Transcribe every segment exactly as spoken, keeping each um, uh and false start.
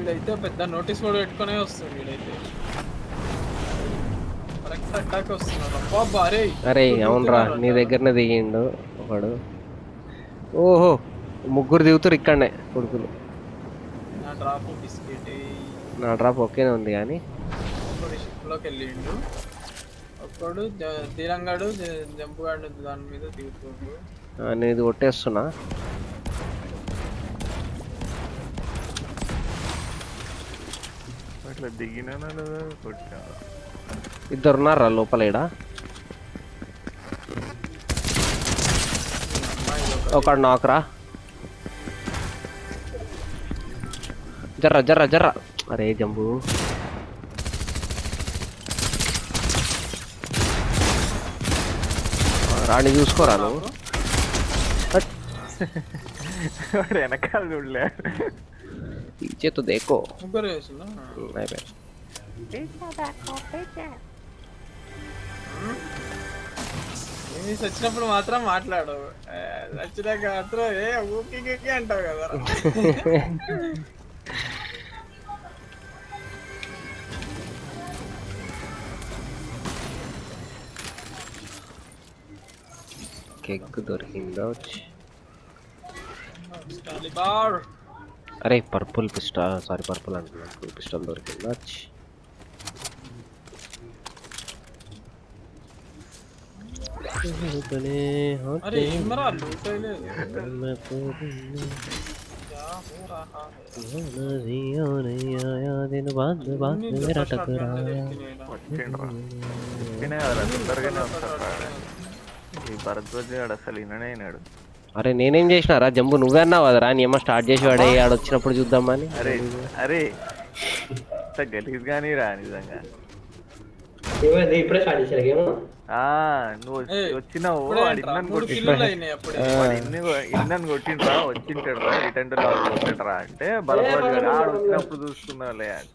వీడైతే పెద్ద notice board పెట్టుకునే వస్తాడు వీడైతే కరెక్ట్ అటాక్ వస్తున్నాడు అబ్బా అరే అరే అవునరా నీ దగ్గరనే దిగిండు ఒకడు ఓహో ముగ్గురు దిగుతారు ఇక్కడనే కొడుకులు నా డ్రాప్ బిస్కెట్ నా డ్రాప్ ఓకేనే ఉంది కానీ ఒకడు షిప్లోకి వెళ్ళిండు ఒకడు తీరంగాడు జంపుగాడు దాని మీద దిగుతుండు నేను ఇది కొట్టేస్తున్నా అట్లా దిగినా కొట్టా ఇద్దరున్నారా లోపల ఈడ ఒకడు నాకురా జర్రా జర్రా జర్రా అరే జంబు రాణి చూసుకోరా నువ్వు వెనకాల చూడలే पीछे तो देखो ముగ్గురు వేసున్నా नहीं बे ఏమి వచ్చినప్పుడు మాత్రం మాట్లాడు వచ్చినాక మాత్రం ఏ ఊకి అంటావు కదా केक దొరికిందా స్టాలిబార్ అరే పర్పుల్ పిస్టల్ సారీ పర్పుల్ అంటున్నాను పిస్టల్ దొరికిందా अरे इमरा लूट ले मैं तो क्या हो रहा है नदियों नहीं आया दिन बाद बाद मेरा टकराया అసలు విననేనాడు అరే నేనేం చేసినారా జంబు నువ్వే అన్నావు కదరా నీ ఏమో స్టార్ట్ చేసి వాడే ఆడ వచ్చినప్పుడు చూద్దామని అరే అరే గలీజ్ గానీ రా నిజంగా ఇప్పుడే స్టార్ట్ చేశారు గేమ్ నువ్వు వచ్చినావు ఇన్నని కొట్టిండ్రా వచ్చింటాడు రా రిటర్న్ కొట్టిండ్రా అంటే బలపడి ఆడు వచ్చినప్పుడు చూసుకున్నావులే అంట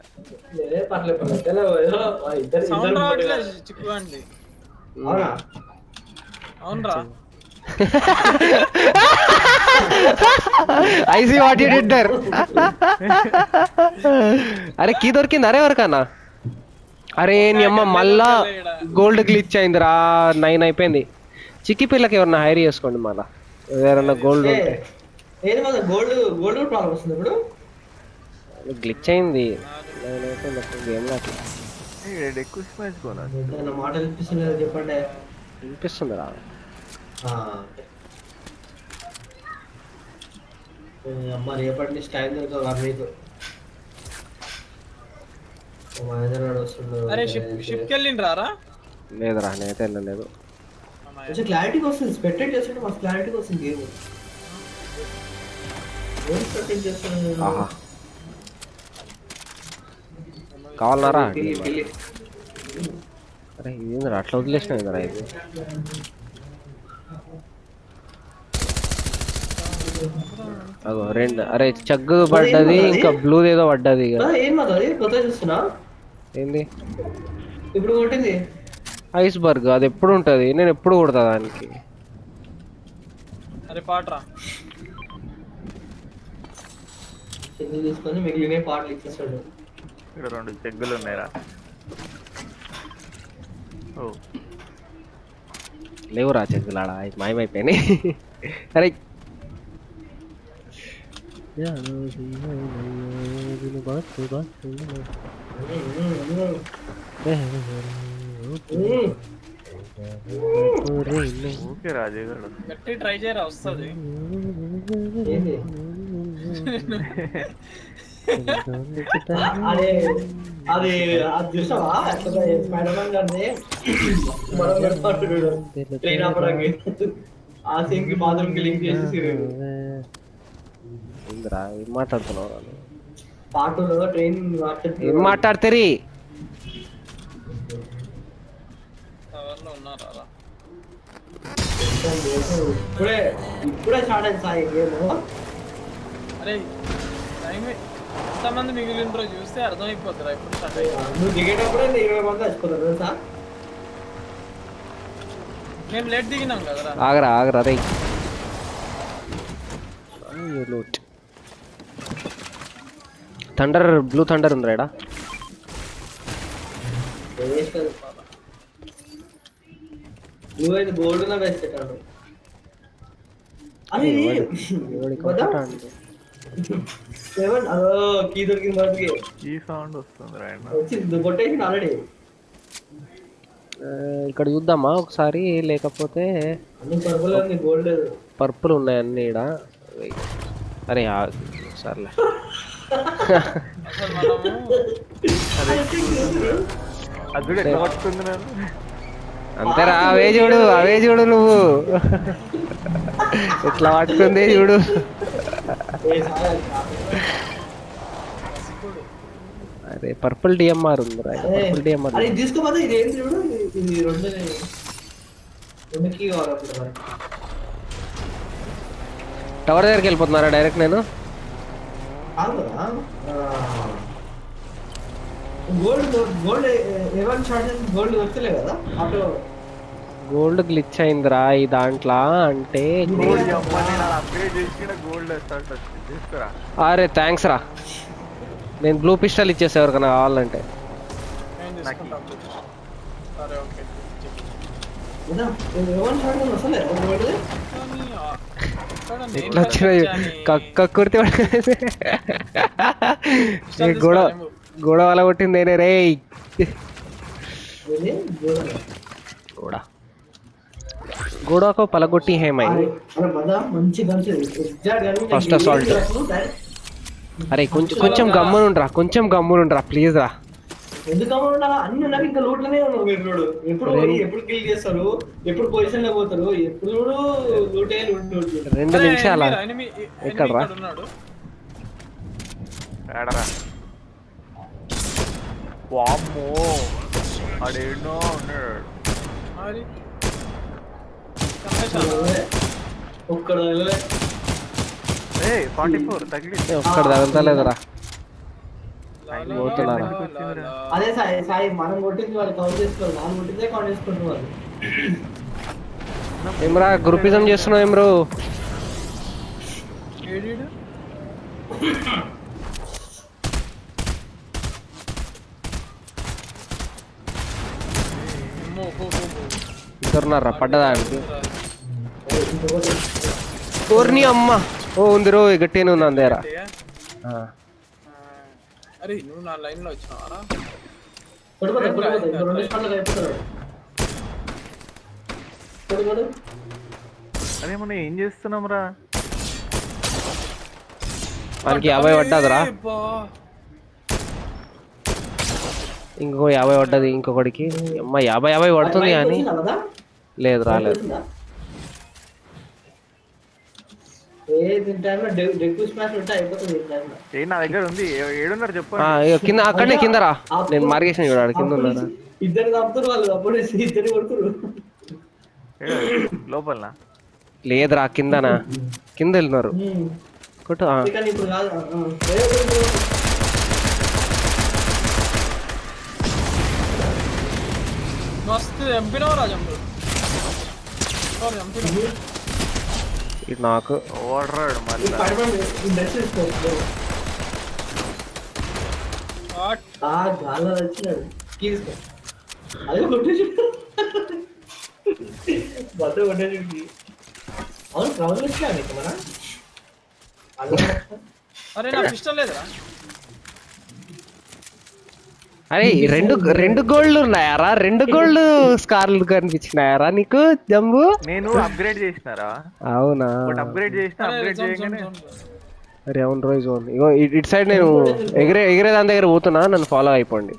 అవునరా I see what you did there. అరే కీ దొరికింది అరే ఎవరికన్నా అరే నీ అమ్మ మళ్ళా గోల్డ్ గ్లిచ్ అయిందిరా నైన్ అయిపోయింది చిక్కి పిల్లకి ఎవరన్నా హైర్ చేసుకోండి మళ్ళా ఎవరన్నా గోల్డ్ ఉంటే గోల్డ్ ప్రాబ్లం వస్తుంది ఇప్పుడు గ్లిచ్ అయింది నైన్ అయిపోయింది గేమ్ లో మాట వినిపిస్తుంది చెప్పండి వినిపిస్తుంది రా అమ్మ రేపటి నుంచి టైం దొరకదు మీకు అరే షిప్ షిప్ కెళ్ళిండ్రారా లేదురా నేనైతే వెళ్ళలేదు కొంచెం క్లారిటీగా వస్తుంది స్పెక్టేట్ చేస్తుంటే మాకు క్లారిటీగా వస్తుంది గేమ్ కావాలన్నారా అరే ఇదేంద్రా అట్లా వదిలేసిన ఇదరా ఇది అగో రెండు అరే చగ్గు పడ్డది ఇంకా బ్లూ ఏదో పడ్డది ఏంది ఇప్పుడు కొట్టింది ఐస్ బర్గ్ అది ఎప్పుడు ఉంటది నేను ఎప్పుడు కొడతా దానికి అరే పాట్రా చెగ్గు తీసుకొని మిగిలిన పాటలు ఇచ్చేస్తాడు ఇక్కడ రెండు చెగ్గులు ఉన్నాయిరా ఓ లేవురా చెగ్గులాడా మాయమైపోయినాయి అరే ఓకే రాజే గారు గట్టి ట్రై చేయరా వస్తుంది అదే అది అది చూసావా స్పైడర్ మ్యాన్ గారిని మనం ట్రైన్ ఆపడానికి ఆ సీన్ కి బాత్రూమ్ కి లింక్ చేసి ఏంద్రా ఏం మాట్లాడుతున్నావు పాటలో ట్రైన్ ఏం మాట్లాడతారు ఇప్పుడే ఇప్పుడే స్టార్ట్ అయింది సాయి గేమ్ అరే టైం ఎంతమంది మిగిలినరో చూస్తే అర్థమైపోతారా ఇప్పుడు స్టార్ట్ అయ్యింది నువ్వు దిగేటప్పుడే ఇరవై మంది చచ్చిపోతారు తెలుసా మేము లేట్ దిగినాం కదరా ఆగరా ఆగరా రే థండర్ బ్లూ థండర్ ఉంది రేడా నువ్వైతే గోల్డ్ నా బెస్ట్ కాదు అది సెవెన్ అదో కీ దొరికింది మనకి ఈ సౌండ్ వస్తుంది రైట్ వచ్చింది కొట్టేసి ఆల్రెడీ ఇక్కడ చూద్దామా ఒకసారి లేకపోతే అన్ని పర్పుల్ అన్ని గోల్డ్ లేదు పర్పుల్ ఉన్నాయి అన్ని ఈడ అరే సర్లే అది ఎట్లా పట్టుకుంది నేను అంతేరా అవే చూడు అవే చూడు నువ్వు ఎట్లా పట్టుకుంది చూడు అరే పర్పుల్ డిఎంఆర్ ఉందిరా పర్పుల్ డిఎంఆర్ అరే తీసుకోపోతే ఇది ఏంటి చూడు ఇది రెండు రెండుకి కావాలి టవర్ దగ్గరికి వెళ్ళిపోతున్నారా డైరెక్ట్ నేను గోల్డ్ గోల్డ్ ఎవన్ షార్ట్ గోల్డ్ వస్తలే కదా అటు గోల్డ్ గ్లిచ్ అయిందిరా ఈ దాంట్లో అంటే గోల్డ్ అమ్మని నా అప్గ్రేడ్ చేసిన గోల్డ్ స్టార్ట్ వచ్చింది తీసుకురా అరే థ్యాంక్స్ రా నేను బ్లూ పిస్టల్ ఇచ్చేసా ఎవరికైనా కావాలంటే ఎట్లా వచ్చినాయి కక్కుర్తి గోడ గోడ వల్ల కొట్టింది నేనే రే గోడ గోడకు పలగొట్టి హేమై ఫస్ట్ అసాల్ట్ అరే కొంచెం కొంచెం గమ్మునుండ్రా కొంచెం గమ్మునుండ్రా ప్లీజ్ రా ఎందుకు ఉండాలా అన్ని ఉన్నారు ఇంకా లోట్లోనే ఉన్నారు మీరు రోడ్ ఎప్పుడు ఎప్పుడు కిల్ చేస్తారు ఎప్పుడు పొజిషన్ లో పోతారు ఎప్పుడు లూటే లూట్ రెండు నిమిషాల ఎక్కడ రా ఏడరా వామ్మో అడేనో ఉన్నాడు మరి ఒక్కడ వెళ్ళలే ఏయ్ ఫార్టీ ఫోర్ తగిలింది ఒక్కడ తగలలేదురా పోతున్నారా అదే సాయి సాయి మనం కొట్టింది వాళ్ళు కౌంట్ చేసుకోవాలి వాళ్ళు కొట్టిందే కౌంట్ చేసుకుంటున్నారు వాళ్ళు ఏమ్రా గ్రూపిజం చేస్తున్నావు ఏమ్రో ఇద్దరున్నారా పడ్డదానికి ఓర్ని అమ్మ ఓ ఉంది రో గట్టిగానే ఉంది అందేరా అరే నువ్వు నా లైన్ లో వచ్చినావారా అరే మనం ఏం చేస్తున్నాం రా మనకి యాభై పడ్డదిరా ఇంకో యాభై పడ్డది ఇంకొకటికి అమ్మ యాభై యాభై పడుతుంది కానీ లేదు రాలేదు నా దగ్గర ఉంది ఏడున్నారు చెప్పండి కింద అక్కడనే కిందరా నేను మార్గేషన్ చూడాలి కింద ఉన్నారా ఇద్దరు చంపుతారు వాళ్ళు అప్పుడు ఇద్దరు కొడుతురు లోపల లేదురా కిందనా కింద వెళ్ళినారు కొట్టు ఇప్పుడు కాదు మస్తు ఎంపినవు రాజంలో ఎంపిన ఇది నాకు ఓడరాడు మళ్ళీ అదే కొట్టేసి బట్ట కొట్టేసి అవును క్రౌడ్ వచ్చాను మన అరే నా పిస్టల్ లేదురా అరే రెండు రెండు గోల్డ్ ఉన్నాయారా రెండు గోల్డ్ స్కార్లు కనిపించినాయారా నీకు జంబు నేను అప్గ్రేడ్ చేసినారా అవునా అప్గ్రేడ్ చేసిన అప్గ్రేడ్ చేయగానే అరే అవును రోజు ఇగో ఇటు సైడ్ నేను ఎగిరే ఎగిరే దాని దగ్గర పోతున్నా నన్ను ఫాలో అయిపోండి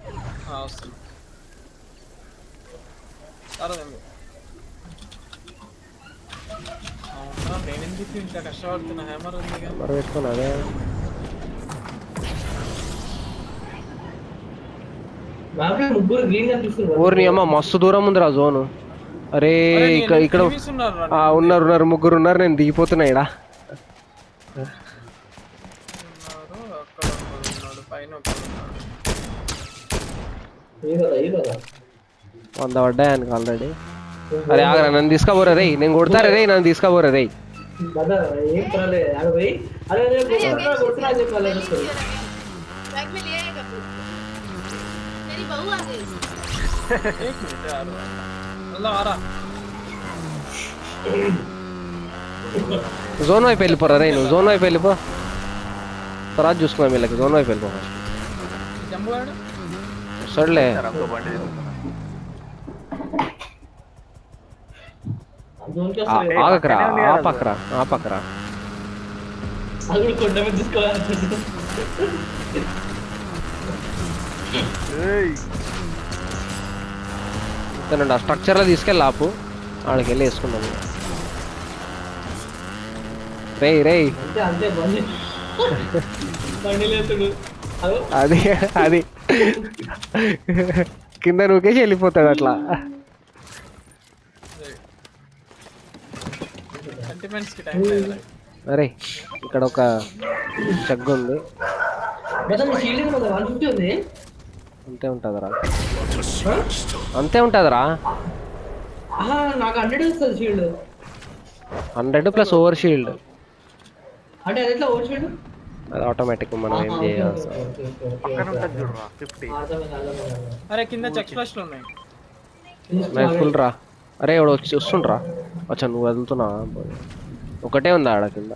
కష్టపడుతున్నా హ్యామర్ ఉంది పెట్టుకున్నా అదే ఊరిని అమ్మ మస్తు దూరం ఉందిరా జోను అరే ఇక్కడ ఇక్కడ ఉన్నారు ఉన్నారు ముగ్గురు ఉన్నారు నేను దిగిపోతున్నా ఇడా వంద పడ్డాయి ఆయనకి ఆల్రెడీ అరే ఆగరా నన్ను తీసుకోబోరా రే నేను కొడతారా రే నన్ను తీసుకోబోరా రే बैग में ले आएगा तू तेरी बहू आ गई एक मिनट यार मतलब आ रहा జోన్ వైపు వెళ్ళిపోరా రే నువ్వు జోన్ వైపు వెళ్ళిపో తర్వాత చూసుకున్నా వీళ్ళకి జోన్ వైపు వెళ్ళిపో జంబు ఆడు సర్లే ఇంకో బండి తీసుకున్నా. జోన్ కి ఆ- వస్తుంది ఆగకరా ఆ పక్కరా ఆ పక్కరా అది కూడా కొండ మీద తీసుకోవాలి ఏయ్ ఆ స్ట్రక్చర్లో తీసుకెళ్ళి ఆపు ఆడికి వెళ్ళి వేసుకున్నాము రే రే అంతే అంతే బండి బండి లేతుడు అదో అది అది కింద నూకేసి వెళ్ళిపోతాడు అట్లా సెంటిమెంట్స్ కి టైం లేదు అరే ఇక్కడ ఒక జగ్గు ఉంది మొత్తం షీల్డింగ్ మొత్తం వన్ ఫిఫ్టీ ఉంది అంతే ఉంటుందిరా అంతే ఉంటుందిరా ఆహా నాకు హండ్రెడ్ వస్తుంది shield hundred plus over shield అంటే అది ఎట్లా ఓవర్ షీల్డ్ అది ఆటోమేటిక్ మనం ఏం చేయాలి పక్కన ఉంటుంది చూడరా ఫిఫ్టీ. అరే కింద చెక్ ఫ్లష్ లో ఉన్నాయి నైట్ ఫుల్ రా అరే ఎవడు వచ్చి వస్తుండ్రా వచ్చా నువ్వు వదులుతున్నా ఒకటే ఉందా ఆడ కింద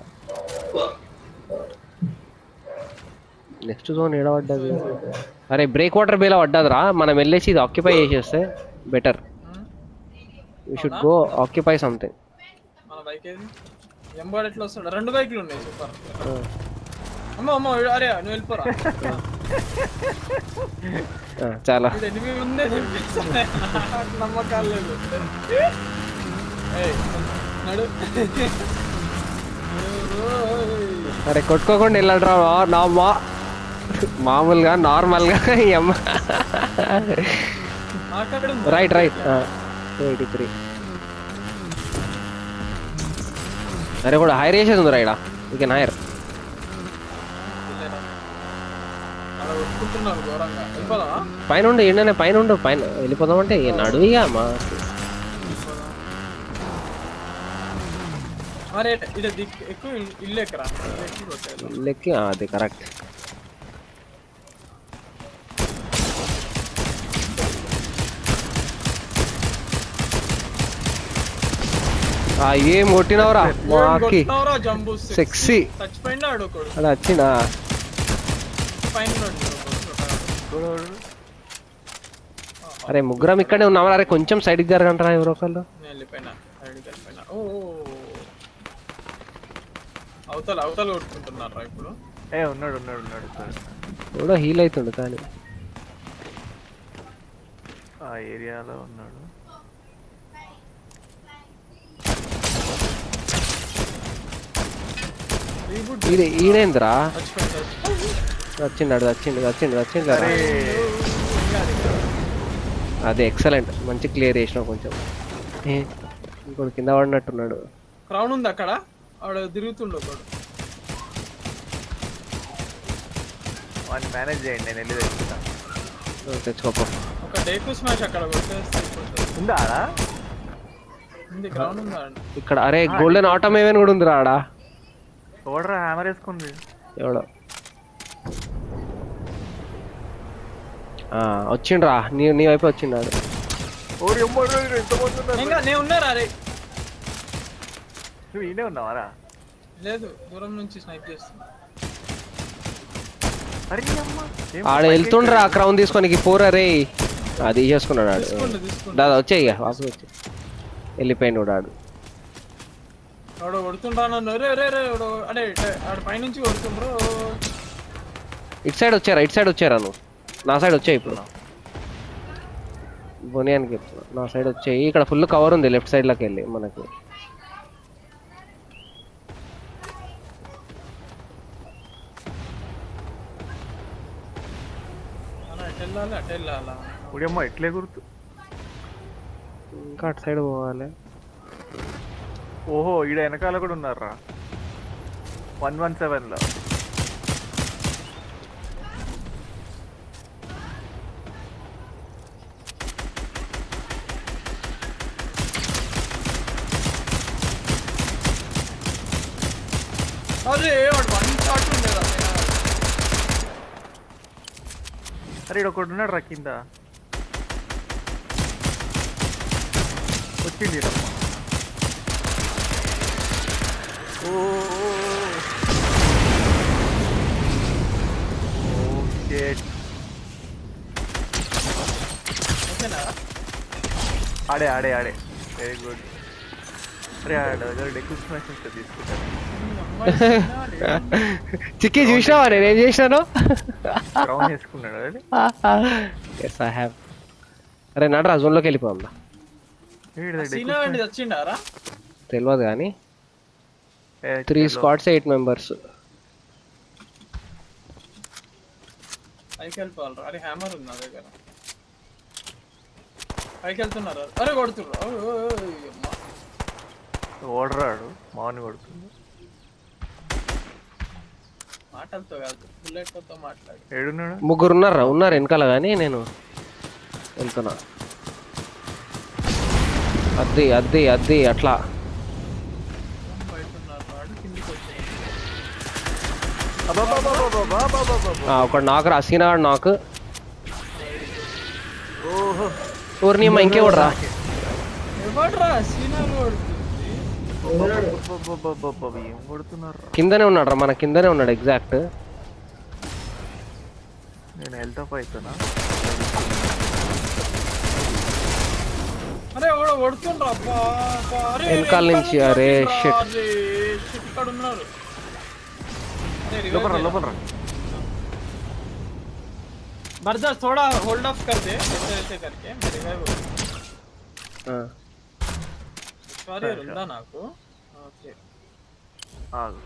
నెక్స్ట్ జోన్ ఏడ పడ్డది అరే బ్రేక్ వాటర్ బేలా పడ్డదిరా మనం వెళ్ళేసి ఇది ఆక్యుపై చేసేస్తే better we should go occupy something మన బైక్ ఏది ఎంబాడ్ ఎట్లా వస్తాడు రెండు బైక్లు ఉన్నాయి సూపర్ అమ్మ అమ్మ అరే నువ్వు వెళ్ళిపోరా చాలా ఇది ఎనిమిది ఉందే చెప్పేస్తానే నమ్మకాలు లేదు ఏయ్ నడు అరే కొట్టుకోకుండా వెళ్ళాడరా నా మా మామూలుగా నార్మల్గా ఈ అమ్మ అక్కడ రైట్ రైట్ ఎయిటీ త్రీ అరే కూడా హైర్ చేసేది ఉంది రైడా ఓకే హైర్ అలా కొట్టుకుంటున్నారు ఘోరంగా వెళ్ళిపోదామా పైన ఉండు ఏంటనే పైన ఉండు పైన వెళ్ళిపోదాం అంటే నడువిగా మా అరే ఇది దిక్కు ఎక్కువ ఇల్లు ఎక్కరా లెక్కి అది కరెక్ట్ ఏం కొట్టినవరా మాకి జంబు సెక్సీ చచ్చిపోయినా ఆడుకోడు అది వచ్చిందా పైన అరే ముగ్గురం ఇక్కడే ఉన్నామా అరే కొంచెం సైడ్కి జరగంటారా ఎవరో ఒకళ్ళు నేను వెళ్ళిపోయినా సైడ్కి వెళ్ళిపోయినా ఓ అవతల అవతల కొట్టుకుంటున్నారా ఇప్పుడు ఏ ఉన్నాడు ఉన్నాడు ఉన్నాడు సార్ ఎవడో హీల్ అవుతుండు కానీ ఆ ఏరియాలో ఉన్నాడు. ఇది ఈడేంద్రా చచ్చిపోయింది వచ్చిండు వచ్చిండు వచ్చిండు వచ్చిండు అరే అది ఎక్సలెంట్ మంచి క్లియర్ చేసినావు కొంచెం ఏ, ఇంకోటి కింద పడినట్టున్నాడు క్రౌడ్ ఉంది అక్కడ ఆవిడ తిరుగుతుండు ఒకడు వాడిని మేనేజ్ చేయండి నేను వెళ్ళి తెచ్చుకుంటా. తెచ్చుకోపో ఒక డేకు స్మాష్ అక్కడ కొట్టేస్తే అయిపోతుంది. ఉందా ఆడ ఉంది క్రౌడ్ ఉందా ఇక్కడ అరే గోల్డెన్ ఆటమ్ ఏమైనా కూడా ఉందిరా ఆడ చూడరా హ్యామర్ వేసుకుంది. ఎవడో వచ్చిండ్రా నీ నీ వైపు వచ్చిండాడు ఓడి అమ్మడు ఎంతమంది ఉన్నారు. ఇంకా నేను ఉన్నారా అరే నువ్వు ఈయనే ఉన్నావారా? లేదు దూరం నుంచి స్నైప్ చేస్తున్నా అరే అమ్మ ఏం ఆడ వెళ్తుండ్రా క్రౌన్ తీసుకొని పోరా రే అది చేసుకున్నాడు ఆడు తీసుకోండి తీసుకోండి దాదా వచ్చాయి ఇక వాసు వచ్చి వెళ్ళిపోయింది కూడా ఆడు ఆవిడ కొడుతుండ్రాను రే రే రే అడే ఆడ పైనుంచి కొడుతుండ్రు ఇటు సైడ్ వచ్చారా ఇటు సైడ్ వచ్చారా నువ్వు నా సైడ్ వచ్చాయి ఇప్పుడు బొనియానికి నా సైడ్ వచ్చాయి ఇక్కడ ఫుల్ కవర్ ఉంది లెఫ్ట్ సైడ్ లోకి వెళ్ళి మనకి అటు వెళ్ళాలి అటు వెళ్ళాలా ఓడి అమ్మ ఎట్లే గుర్తు. ఇంకా అటు సైడ్ పోవాలి ఓహో ఈడ వెనకాల కూడా ఉన్నారా వన్ వన్ సెవెన్ లో. అరే వాడు వన్ షాట్ ఉండేదా అరే ఇక్కడ ఒకటి ఉన్నాడు రా కింద వచ్చింది రమ్మ ఓ ఓకే ఓకేనా ఆడే ఆడే ఆడే వెరీ గుడ్ అరే ఆడ డెక్యూస్ మ్యాచెస్ తీసుకుంటాను చిక్కి చూసినావా నేను ఏం చేసినాను రౌండ్ వేసుకున్నాడు అది ఎస్ ఐ హ్యావ్ అరే నడరా జోన్లోకి వెళ్ళిపోందా సీనా అండి వచ్చిండారా తెలియదు కానీ త్రీ స్క్వాడ్స్ ఎయిట్ మెంబర్స్ పైకి వెళ్ళిపోవాలి అరే హ్యామర్ ఉంది నా దగ్గర పైకి వెళ్తున్నారు అరే కొడుతున్నారు ఓడరాడు మార్నింగ్ కొడుతుంది మాటలతో కాదు బుల్లెట్తో మాట్లాడు ఏడున్నాడు ముగ్గురు ఉన్నారా ఉన్నారు వెనకాల కానీ నేను వెళ్తున్నా అద్ది అద్ది అద్ది అట్లా బయట ఉన్నారు వాడు కిందికి వచ్చాయి ఒకడు నాకు రా సీనాడు నాకు ఓహో ఊరిని అమ్మ ఇంకేవడరా ఎవడ్రా సీనాలు కొడుతుంది ఏం కొడుతున్నారు కిందనే ఉన్నాడు రా మన కిందనే ఉన్నాడు ఎగ్జాక్ట్ నేను హెల్త్ అప్ అవుతున్నా అరే ఎవడో కొడుతుండ్రా అబ్బా అబ్బా, అరే వెనకాల నుంచి, అరే, shit. అరే, shit, ఇక్కడ ఉన్నారు అరే, revive లోపల రా, చేయరా? లోపల రా. बर्दाश्त थोड़ा होल्ड ऑफ कर दे ऐसे ऐसे करके रिवाइव हो सॉरी रुंदा నాకు ఓకే ఆగు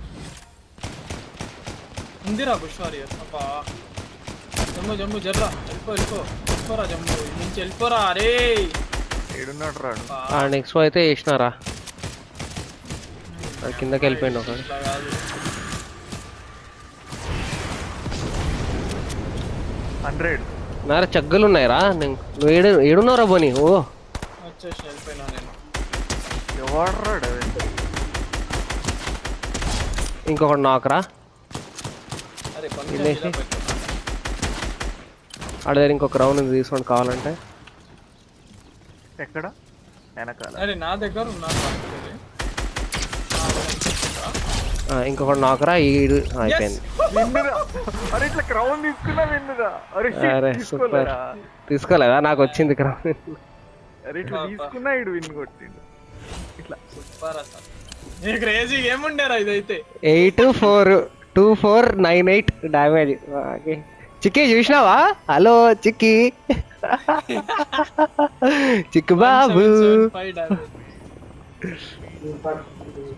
ఉందిరా బుష్వారి అబ్బా జమ్ము జమ్ము జర్రా వెళ్ళిపో వెళ్ళిపో వెళ్ళిపోరా జమ్ము ఇక్కడి నుంచి వెళ్ళిపోరా అరే ఏడున్నాడు రాడు ఆ నెక్స్ట్ అయితే వేసినారా కిందకి వెళ్ళిపోయింది ఒకడు ఇట్లా కాదు హండ్రెడ్ నారా చగ్గలు ఉన్నాయిరా నేను- నువ్వు ఏడు ఏడున్నారా పోనీ ఓ వచ్చేసి వెళ్ళిపోయినా నేను ఎవడ్రాడు అది ఇంకొకటి నాకురా అరే పంచ ఇదేసి? ఇలా పెట్టుకున్నా ఆడ దగ్గర ఇంకొక రౌండ్ ఉంది తీసుకోండి కావాలంటే ఎక్కడ వెనకాల అరే నా దగ్గర ఉన్నాను పట్టుకోలే. ఆ, కనిపిస్తుందా? ఆ, ఇంకొకటి నాకురా ఈడు ఆ, అయిపోయింది విన్నురా అరే ఇట్లా క్రౌన్ తీసుకున్నా విన్నురా అరే shit, అరే సూపర్ తీసుకోలేరా తీసుకోలేదా నాకు వచ్చింది ఇక్కడ అరే ఇట్లా తీసుకున్నా ఇడు విన్ కొట్టిండు ఇట్లా సూపర్ అసలు నీకు క్రేజీ ఏముండేరా ఇదైతే eight four two four nine eight damage చిక్కి చూసినావా హలో చిక్కి చిక్కు బాబు ఫైవ్ డామేజ్